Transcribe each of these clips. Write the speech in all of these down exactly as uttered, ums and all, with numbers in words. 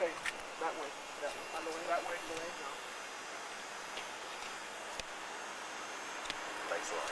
Okay, that way. That way. That way. That way. No. Thanks a lot.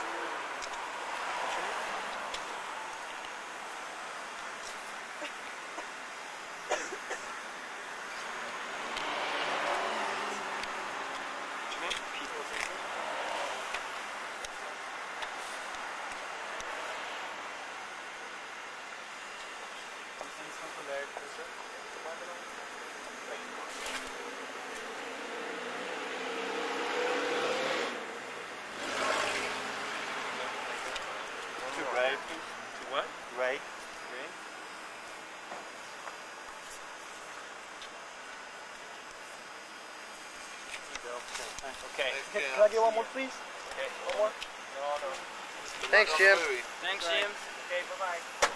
Right. To what? Right. Okay. Okay. Can, can I get one more, please? Okay. One more? Thanks, Jim. Thanks, Jim. Okay, bye-bye.